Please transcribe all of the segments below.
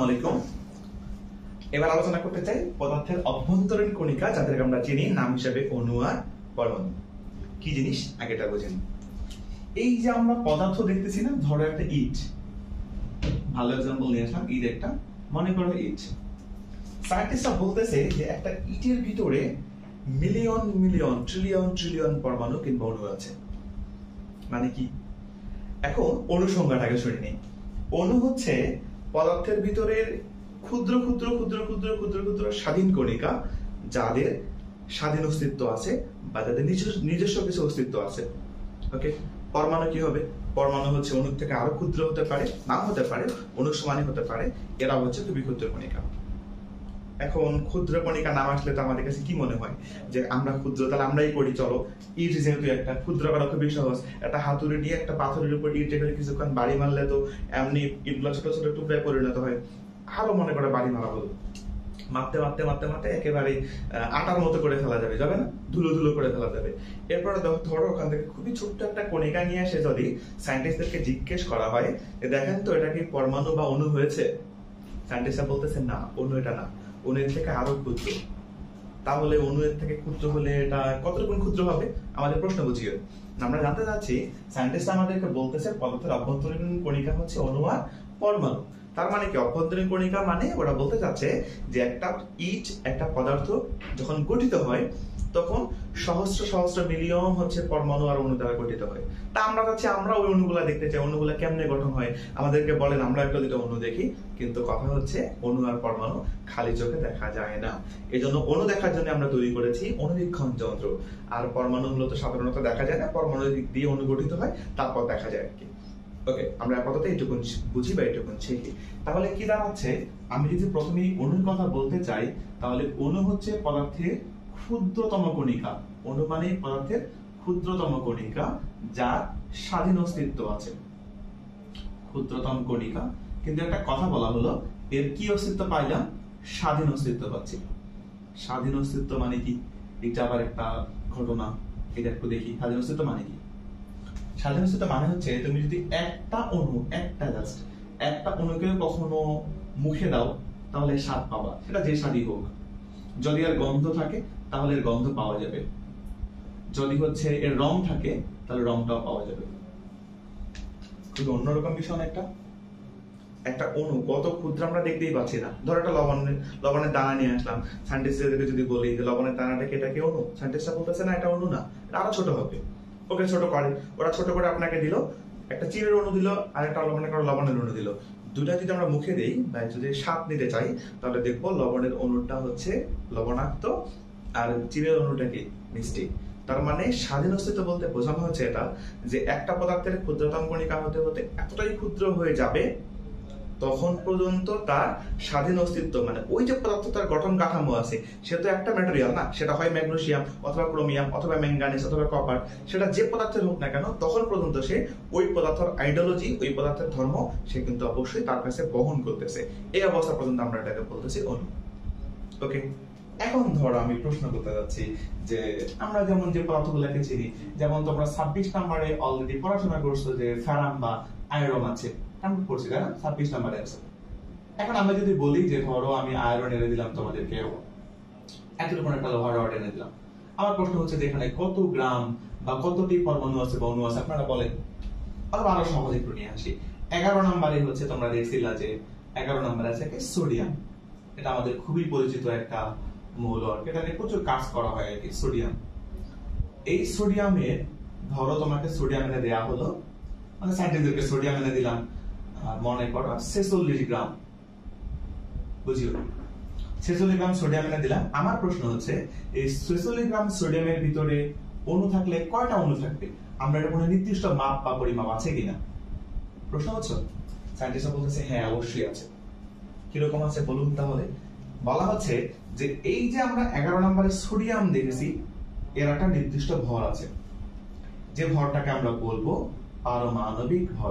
আলাইকুম। এবার আলোচনা করতে চাই পদার্থের অভ্যন্তরীণ কণিকা, যাদেরকে আমরা চিনি নাম হিসেবে অণু আর পরমাণু। কি জিনিস আগেটা বোঝেন। এই যে আমরা পদার্থ দেখতেছি না, ধরো একটা ইট, ভালো এক্সাম্পল নিয়ে আসলাম, ইট একটা, মনে করো ইট। সায়েন্টিস্টরা বলতেছে যে একটা ইটের ভিতরে মিলিয়ন মিলিয়ন ট্রিলিয়ন ট্রিলিয়ন পরমাণু কিংবা অণু আছে। মানে কি? এখন অণু সংজ্ঞাটাকে শুনে নিই। অণু হচ্ছে পদার্থের ভিতরের ক্ষুদ্র ক্ষুদ্র ক্ষুদ্র ক্ষুদ্র ক্ষুদ্র ক্ষুদ্র স্বাধীন কণিকা, যাদের স্বাধীন অস্তিত্ব আছে বা যাদের নিজস্ব কিছু অস্তিত্ব আছে। ওকে, পরমাণু কি হবে? পরমাণু হচ্ছে অণুর থেকে আরো ক্ষুদ্র হতে পারে, নাও হতে পারে, অণুর সমানই হতে পারে। এরা হচ্ছে খুবই ক্ষুদ্র কণিকা। এখন ক্ষুদ্র কণিকা নাম আসলে তো আমাদের কাছে কি মনে হয় যে আমরা ক্ষুদ্র, তাহলে আমরাই করি, চলো। ইট যেহেতু একটা ক্ষুদ্র করা খুবই সহজ, একটা হাতুড়ি দিয়ে একটা পাথরের উপর ইট রেখে কিছুক্ষণ বাড়ি মারলে তো এমনি ইটগুলো ছোট ছোট টুকরায় পরিণত হয়। আরো মনে করে বাড়ি মারা হলো, মারতে মারতে মারতে মারতে একেবারে আটার মতো করে ফেলা যাবে, যাবে না? ধুলো ধুলো করে ফেলা যাবে। এরপরে ধরো ওখান থেকে খুবই ছোট্ট একটা কণিকা নিয়ে এসে যদি সায়েন্টিস্টদেরকে জিজ্ঞেস করা হয় দেখেন তো এটা কি পরমাণু বা অণু হয়েছে, সায়েন্টিস্টরা বলতেছে না, অণু এটা না, অণুর থেকে আরো ক্ষুদ্র। তাহলে অণুর থেকে ক্ষুদ্র হলে এটা কতটুকু ক্ষুদ্র হবে? আমাদের প্রশ্ন বুঝিয়ে আমরা জানতে চাচ্ছি। সায়েন্টিস্ট আমাদেরকে বলতেছে পদার্থের অভ্যন্তরীণ কণিকা হচ্ছে অণু আর পরমাণু। তার মানে কি? অভ্যন্তরীণ কণিকা মানে ওরা বলতে চাচ্ছে যে একটা ইট, একটা পদার্থ যখন গঠিত হয় তখন সহস্র সহস্র মিলিয়ন হচ্ছে পরমাণু আর অণু দ্বারা গঠিত হয়। তা আমরা চাচ্ছি আমরা ওই অণুগুলা দেখতে চাই, অণুগুলা কেমনে গঠন হয় আমাদেরকে বলেন, আমরা একটা দুটো অণু দেখি। কিন্তু কথা হচ্ছে অণু আর পরমাণু খালি চোখে দেখা যায় না। এই জন্য অণু দেখার জন্য আমরা তৈরি করেছি অণুবীক্ষণ যন্ত্র। আর পরমাণু গুলো তো সাধারণত দেখা যায় না, পরমাণু দিক দিয়ে অণু গঠিত হয়, তারপর দেখা যায় আর কি। ওকে, আমরা আপাতত এইটুকুন বুঝি বা এইটুকুন শিখি। তাহলে কি দাঁড়াচ্ছে? আমি যদি প্রথমেই অণুর কথা বলতে চাই, তাহলে অণু হচ্ছে পদার্থের ক্ষুদ্রতম কণিকা। অণু মানে পদার্থের ক্ষুদ্রতম কণিকা যার স্বাধীন অস্তিত্ব আছে। ক্ষুদ্রতম কণিকা, কিন্তু একটা কথা বলা হলো, এর কি অস্তিত্ব পাইলাম? স্বাধীন অস্তিত্ব পাচ্ছি। স্বাধীন অস্তিত্ব মানে কি? এটা আবার একটা ঘটনা, এটা একটু দেখি। স্বাধীন অস্তিত্ব মানে কি? স্বাধীন অস্তিত্ব মানে হচ্ছে তুমি যদি একটা অণু, একটা অণুকে কখনো মুখে দাও তাহলে স্বাদ পাবা, সেটা যে স্বাদই হোক। যদি এর গন্ধ থাকে তাহলে এর গন্ধ পাওয়া যাবে, যদি হচ্ছে এর রং থাকে তাহলে রংটাও পাওয়া যাবে। খুবই অন্যরকম বিষয়। একটা অণু কত ক্ষুদ্র আমরা দেখতেই পাচ্ছি না। ধর একটা লবণের দানা নিয়ে আসলাম, সায়েন্টিস্টদেরকে যদি বলি যে লবণের দানাটাকে এটা কি অণু, সায়েন্টিস্টরা বলতেছে না এটা অণু না, এটা আরো ছোট হবে। ওকে, ছোট করে, ওরা ছোট করে আপনাকে দিল, একটা চিনির অণু দিল আর একটা লবণের অণু দিল। দুটা যদি আমরা মুখে দেই বা যদি স্বাদ নিতে চাই, তাহলে দেখবো লবণের অণুটা হচ্ছে লবণাক্ত আর চিনির অণুটা কি মিষ্টি। তার মানে স্বাধীন অস্তিত্ব বলতে বোঝানো হচ্ছে এটা যে একটা পদার্থের ক্ষুদ্রতম কণিকা হতে হতে এতটাই ক্ষুদ্র হয়ে যাবে তখন পর্যন্ত তার স্বাধীন অস্তিত্ব, মানে ওই যে পদার্থ তার গঠন কাঠামো আছে, সে তো একটা ম্যাটেরিয়াল না, সেটা হয় ম্যাগনেসিয়াম অথবা ক্রোমিয়াম অথবা ম্যাঙ্গানিজ অথবা কপার, সেটা যে পদার্থের হোক না কেন, তখন পর্যন্ত সে ওই পদার্থের আইডিওলজি, ওই পদার্থের ধর্ম সে কিন্তু অবশ্যই তার কাছে বহন করতেছে। এই অবস্থা পর্যন্ত আমরা এটাকে বলতেছি অণু। ওকে, এখন ধরো আমি প্রশ্ন করতে যাচ্ছি যে আমরা যেমন যে পদার্থগুলোকে চিনি, যেমন তোমরা 26 নম্বরে অলরেডি পড়াশোনা করছো যে ফেরাম বা আয়রন আছে, আমরা পড়ছি তাই না? 26 নম্বরে আছে। এখন আমরা যদি বলি যে ধরো আমি আয়রন এনে দিলাম তোমাদেরকে, এতটুকু একটা লোহার রড এনে দিলাম, আমার প্রশ্ন হচ্ছে যে এখানে কত গ্রাম বা কতটি পরমাণু আছে বা অণু আছে আপনারা বলেন। অথবা আরো সহজ একটু নিয়ে আসি, 11 নম্বরে হচ্ছে তোমরা দেখছিলা যে 11 নম্বরে আছে সোডিয়াম। এটা আমাদের খুবই পরিচিত একটা মৌল, এটা নিয়ে প্রচুর কাজ করা হয় আর কি, সোডিয়াম। এই সোডিয়ামের, ধরো তোমাকে সোডিয়াম এনে দেয়া হলো, মানে সায়েন্টিস্টদেরকে সোডিয়াম এনে দিলাম, মনে করো 46 গ্রাম, বুঝিও 46 গ্রাম সোডিয়াম এনে দিলাম। আমার প্রশ্ন হচ্ছে এই 46 গ্রাম সোডিয়ামের ভিতরে অণু থাকলে কয়টা অণু থাকবে? আমরা এর কোনো নির্দিষ্ট মাপ বা পরিমাপ আছে কিনা প্রশ্ন হচ্ছে। সায়েন্টিস্টরা বলতেছে হ্যাঁ অবশ্যই আছে। কিরকম আছে বলুন তাহলে? বলা হচ্ছে যে এই যে আমরা 11 নম্বরে সোডিয়াম দেখেছি, এর একটা নির্দিষ্ট ভর আছে, যে ভরটাকে আমরা বলবো পারমাণবিক ভর।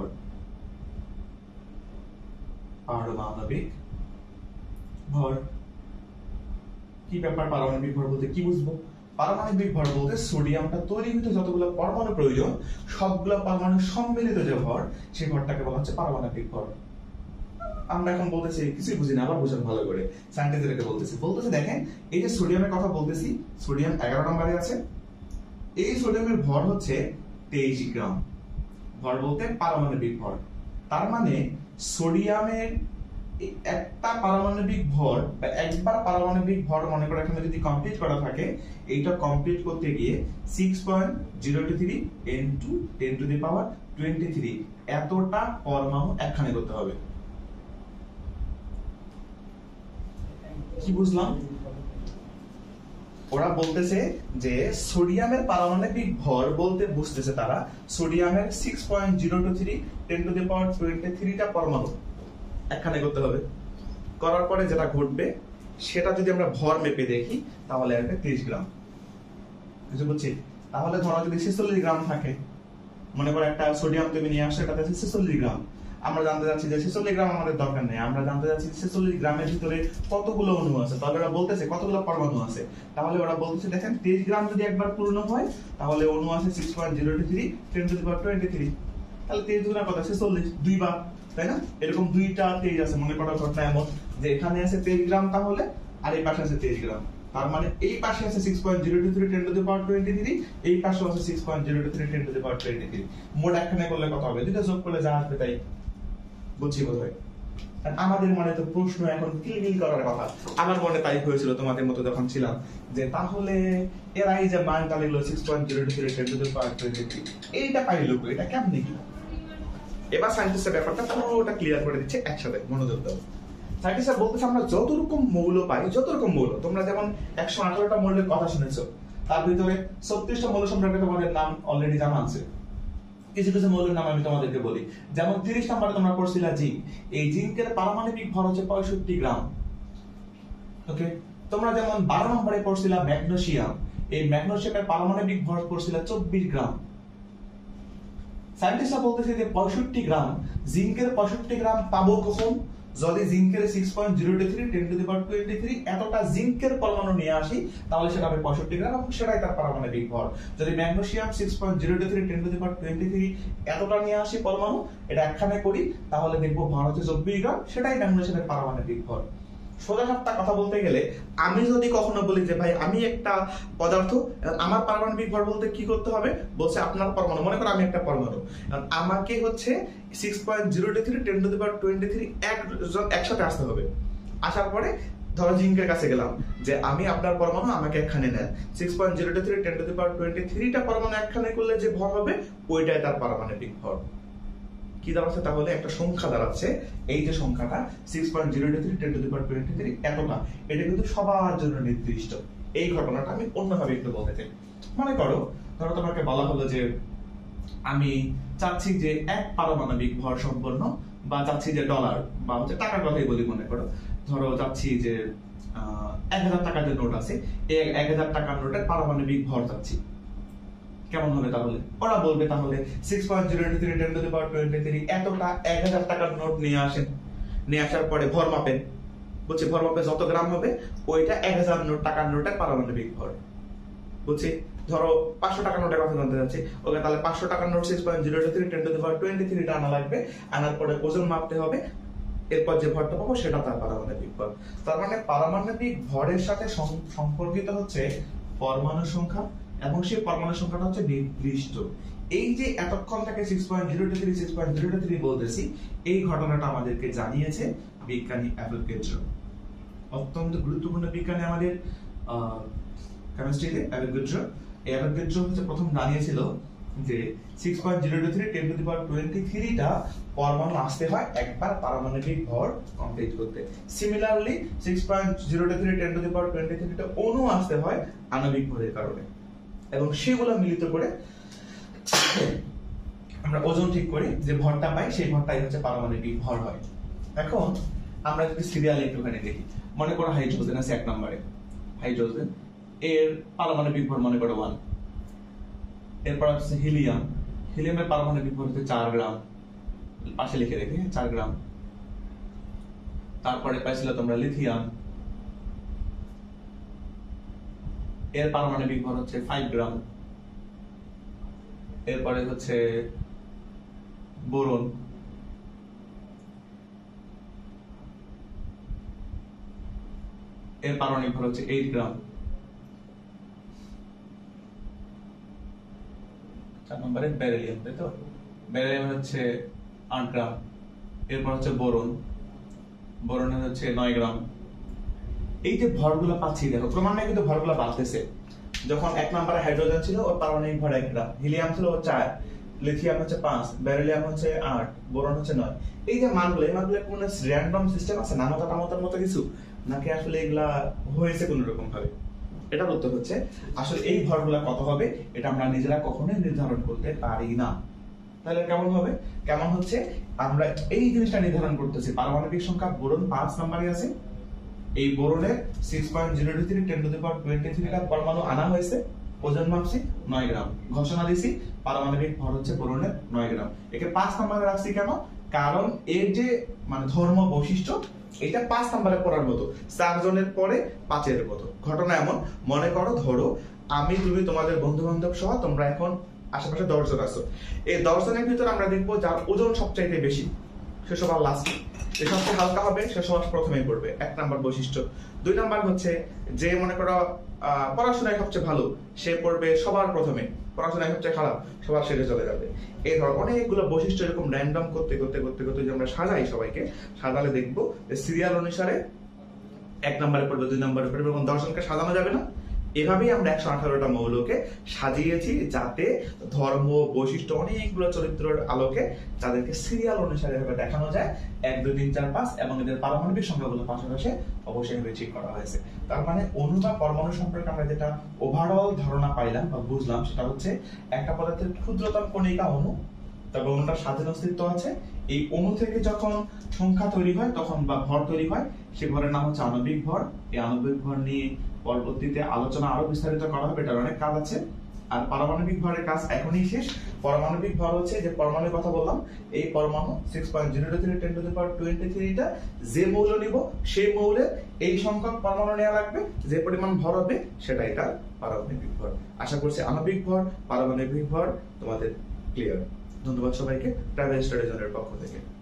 পারমাণবিক ভর কি ব্যাপার? পারমাণবিক ভর বলতে কি বুঝবো? পারমাণবিক ভর বলতে সোডিয়ামটা তৈরি হতে যতগুলো পরমাণু প্রয়োজন, সবগুলো পরমাণু সম্মিলিত যে ভর, সেই ভরটাকে বলা হচ্ছে পারমাণবিক ভর। আমরা এখন বলতেছি কিছুই বুঝি না, আবার বুঝেন ভালো করে। সায়েন্টিস্টদেরকে বলতেছে দেখেন এই যে সোডিয়ামের কথা বলতেছি, সোডিয়াম 11 নম্বরে আছে। এই সোডিয়ামের ভর হচ্ছে 23 গ্রাম। ভর বলতে পারমাণবিক ভর। তার মানে সোডিয়ামের একটা পারমাণবিক ভর বা একবার পারমাণবিক ভর মনে করে এখানে যদি কমপ্লিট করা থাকে, এইটা কমপ্লিট করতে গিয়ে 6.023 into 10 to the power 23 এতটা পরমাণু একখানে করতে হবে। কি বুঝলাম? ওরা বলতেছে যে সোডিয়ামের পারমাণবিক ভর বলতে বুঝতেছে তারা সোডিয়ামের 6.023 10 to the power 23 টা পরমাণু একখানে করতে হবে। করার পরে যেটা ঘটবে সেটা যদি আমরা ভর মেপে দেখি তাহলে আসবে 30 গ্রাম। বুঝতে পারছি? তাহলে ধরো যদি 46 গ্রাম থাকে, মনে করো একটা সোডিয়াম তুমি নিয়ে আসো, এটাতে আছে 46 গ্রাম। আমরা জানতে যাচ্ছি যে 46 গ্রাম আমাদের দরকার নেই, আমরা জানতে যাচ্ছি 46 গ্রামের ভিতরে কতগুলো অণু আছে। তাহলে ওরা বলতেছে কতগুলো পরমাণু আছে। তাহলে ওরা বলতেছে দেখেন 23 গ্রাম যদি একবার পূর্ণ হয় তাহলে অণু আছে 6.023 10 to the power 23। তাহলে 23 গুণা কত? 46 দুইবার, তাই না? এরকম দুইটা 23 আছে। মনে করো ঘটনা এমন যে এখানে আছে 23 গ্রাম তাহলে, আর এই পাশে আছে 23 গ্রাম। তার মানে এই পাশে আছে 6.023 10 to the power 23, এই পাশে আছে 6.023 10 to the power 23। মোট একখানে করলে কত হবে? দুটো যোগ করলে যা আসবে তাই। বুঝছি বোধহয়? আমাদের মনে তো প্রশ্ন এখন কিলবিল করার কথা। আমার মনে তাই হয়েছিল তোমাদের মতো যখন ছিলাম, যে তাহলে এরা এই যে মানটা লিখলো 6.023 10 to the power 23, এইটা পাইলো কই? এটা কেমনে কি? এবার সায়েন্টিস্টের ব্যাপারটা পুরোটা ক্লিয়ার করে দিচ্ছে একসাথে, মনোযোগ দাও। সায়েন্টিস্টরা বলতেছে আমরা যত রকম মৌল পাই, যত রকম মৌল, তোমরা যেমন 118টা মৌলের কথা শুনেছো, তার ভিতরে 36টা মৌল সম্পর্কে তোমাদের নাম অলরেডি জানা আছে। কিছু কিছু মৌলের নাম আমি তোমাদেরকে বলি। যেমন 30 নম্বরে তোমরা পড়ছিলা জিঙ্ক। এই জিঙ্কের পারমাণবিক ভর হচ্ছে 65 গ্রাম। ওকে। তোমরা যেমন 12 নম্বরে পড়ছিলা ম্যাগনেসিয়াম। এই ম্যাগনেসিয়ামের পারমাণবিক ভর পড়ছিলা 24 গ্রাম। সায়েন্টিস্টরা বলতেছে যে 65 গ্রাম, জিঙ্কের 65 গ্রাম পাবো কখন? যদি জিঙ্কের 6.023 10 to the power 23 এতটা জিঙ্কের পরমাণু নিয়ে আসি তাহলে সেটা হবে 65 গ্রাম এবং সেটাই তার পারমাণবিক ভর। যদি ম্যাগনেসিয়াম 6.023 10 to the power 23 এতটা নিয়ে আসি পরমাণু, এটা একখানে করি, তাহলে দেখবো ভর হচ্ছে 24 গ্রাম, সেটাই ম্যাগনেসিয়ামের পারমাণবিক ভর। সোজা সাপটা কথা বলতে গেলে আমি যদি কখনো বলি যে ভাই আমি একটা পদার্থ, আমার পারমাণবিক ভর বলতে কি করতে হবে? বলছে আপনার পরমাণু, মনে করো আমি একটা পরমাণু, আমাকে হচ্ছে 6.023 10 to the power 23 একসাথে আসতে হবে। আসার পরে ধরো জিঙ্কের কাছে গেলাম যে আমি আপনার পরমাণু, আমাকে একখানে নেন। 6.023 10 to the power 23 টা পরমাণু একখানে করলে যে ভর হবে ওইটাই তার পারমাণবিক ভর। কি দাঁড়াচ্ছে তাহলে? একটা সংখ্যা দাঁড়াচ্ছে। এই যে সংখ্যাটা 6.023 10 to the power 23 এতটা, এটা কিন্তু সবার জন্য নির্দিষ্ট। এই ঘটনাটা আমি অন্যভাবে একটু বলতে চাই। মনে করো ধরো তোমাকে বলা হলো যে আমি চাচ্ছি যে এক পারমাণবিক ভর সম্পন্ন, বা চাচ্ছি যে ডলার বা হচ্ছে টাকার কথাই বলি, মনে করো ধরো চাচ্ছি যে 1000 টাকার যে নোট আছে, এই 1000 টাকার নোটের পারমাণবিক ভর চাচ্ছি। কেমন হবে তাহলে? ওরা বলবে তাহলে 6.023 10 to the power 23 এতটা 1000 টাকার নোট নিয়ে আসেন, নিয়ে আসার পরে ভর মাপেন। বলছে ভর মাপে যত গ্রাম হবে ওইটা 1000 টাকার নোটের পারমাণবিক ভর। বলছি ধরো 500 টাকার নোটের কথা জানতে যাচ্ছে, ওকে তাহলে 500 টাকার নোট 6.023 10 to the power 23 টা আনা লাগবে। আনার পরে ওজন মাপতে হবে, এরপর যে ভরটা পাবো সেটা তার পারমাণবিক ভর। তার মানে পারমাণবিক ভরের সাথে সম্পর্কিত হচ্ছে পরমাণু সংখ্যা, এবং সেই পরমাণু সংখ্যাটা হচ্ছে নির্দিষ্ট। এই যে এতক্ষণ থেকে 6.023 বলতেছি, এই ঘটনাটা আমাদেরকে জানিয়েছে বিজ্ঞানী অ্যাভোগাড্রো। অত্যন্ত গুরুত্বপূর্ণ বিজ্ঞানী আমাদের কেমিস্ট্রিতে অ্যাভোগাড্রো। এই অ্যাভোগাড্রো হচ্ছে প্রথম জানিয়েছিল যে 6.023 10 to the power 23 টা পরমাণু আসতে হয় একবার পারমাণবিক ভর কমপ্লিট করতে। সিমিলারলি 6.023 10 to the power 23 টা অণু আসতে হয় আণবিক ভরের কারণে, এবং সেগুলো মিলিত করে আমরা ওজন ঠিক করি, যে ভরটা পাই সেই ভরটাই হচ্ছে পারমাণবিক ভর হয়। এখন আমরা যদি সিরিয়াল একটুখানি দেখি, মনে করো হাইড্রোজেন আছে 1 নম্বরে। হাইড্রোজেন এর পারমাণবিক ভর মনে করো 1। এরপর আছে হিলিয়াম। হিলিয়ামের পারমাণবিক ভর হচ্ছে 4 গ্রাম, পাশে লিখে রেখে 4 গ্রাম। তারপরে পাইছিল তোমরা লিথিয়াম, এর পারমাণবিক ভর হচ্ছে 5 গ্রাম। এরপরে হচ্ছে বোরন, এর পারমাণবিক ভর হচ্ছে 8 গ্রাম। 4 নম্বরে বেরিলিয়াম, তাই তো? বেরিলিয়াম হচ্ছে 8 গ্রাম। এরপর হচ্ছে বোরন, বোরনের হচ্ছে 9 গ্রাম। এই যে ভরগুলো পাচ্ছি দেখো ক্রমান্বয়ে কিন্তু ভরগুলো বাড়তেছে। যখন 1 নম্বরে হাইড্রোজেন ছিল ওর পারমাণবিক ভর 1 গ্রাম, হিলিয়াম ছিল 4, লিথিয়াম হচ্ছে 5, বেরিলিয়াম হচ্ছে 8, বোরন হচ্ছে 9। এই যে মানগুলো, এই মানগুলো কোন র্যান্ডম সিস্টেম আছে নামতা টামতার মতো কিছু, নাকি আসলে এগুলা হয়েছে কোন রকম ভাবে? এটার উত্তর হচ্ছে আসলে এই ভরগুলা কত হবে এটা আমরা নিজেরা কখনোই নির্ধারণ করতে পারি না। তাহলে কেমন হবে? কেমন হচ্ছে আমরা এই জিনিসটা নির্ধারণ করতেছি, পারমাণবিক সংখ্যা বোরন 5 নম্বরে আছে, এই বোরনের 6.023 10 টু দি পাওয়ার 23 টা পরমাণু আনা হয়েছে, ওজন মাপছি 9 গ্রাম, ঘোষণা দিছি পারমাণবিক ভর হচ্ছে বোরনের 9 গ্রাম। একে 5 নম্বরে রাখছি কেন? কারণ এর যে মানে ধর্ম বৈশিষ্ট্য এটা 5 নম্বরে পড়ার মতো, 4 জনের পরে 5 এর মতো। ঘটনা এমন, মনে করো ধরো আমি তুমি তোমাদের বন্ধু বান্ধব সহ তোমরা এখন আশেপাশে 10 জন আছো, এই 10 জনের ভিতর আমরা দেখবো যার ওজন সবচাইতে বেশি সে সবার লাস্ট, যে সবচেয়ে হালকা হবে সে সবার প্রথমেই পড়বে, 1 নাম্বার বৈশিষ্ট্য। 2 নাম্বার হচ্ছে যে মনে করো পড়াশোনায় সবচেয়ে ভালো সে পড়বে সবার প্রথমে, পড়াশোনায় সবচেয়ে খারাপ সবার শেষে চলে যাবে। এই ধর অনেকগুলো বৈশিষ্ট্য এরকম র্যান্ডম করতে করতে করতে করতে যে আমরা সাজাই সবাইকে, সাজালে দেখবো যে সিরিয়াল অনুসারে 1 নম্বরে পড়বে, 2 নম্বরে পড়বে, এবং 10 জনকে সাজানো যাবে না। এভাবেই আমরা 118টা মৌলকে সাজিয়েছি যাতে ধর্ম বৈশিষ্ট্য অনেকগুলো চরিত্রের আলোকে তাদেরকে সিরিয়াল অনুসারে ভাবে দেখানো যায়, 1 2 3 4 5, এবং এদের পারমাণবিক সংখ্যাগুলো পাশাপাশি অবশ্যই ভাবে ঠিক করা হয়েছে। তার মানে অণু বা পরমাণু সম্পর্কে আমরা যেটা ওভারঅল ধারণা পাইলাম বা বুঝলাম সেটা হচ্ছে একটা পদার্থের ক্ষুদ্রতম কণিকা অণু, তবে অণুটার স্বাধীন অস্তিত্ব আছে। এই অণু থেকে যখন সংখ্যা তৈরি হয় তখন বা ভর তৈরি হয়, সে ভরের নাম হচ্ছে আণবিক ভর। এই আণবিক ভর নিয়ে পরবর্তীতে আলোচনা আরো বিস্তারিত করা হবে, এটার অনেক কাজ আছে। আর পারমাণবিক ভরের কাজ এখনই শেষ। পারমাণবিক ভর হচ্ছে যে পরমাণুর কথা বললাম, এই পরমাণু 6.023 10 টু দি পাওয়ার 23 টা যে মৌল নিব সেই মৌলের এই সংখ্যক পরমাণু নেওয়া লাগবে, যে পরিমাণ ভর হবে সেটাই তার পারমাণবিক ভর। আশা করছি আণবিক ভর পারমাণবিক ভর তোমাদের ক্লিয়ার। ধন্যবাদ সবাইকে ট্রাভেল স্টাডিজের পক্ষ থেকে।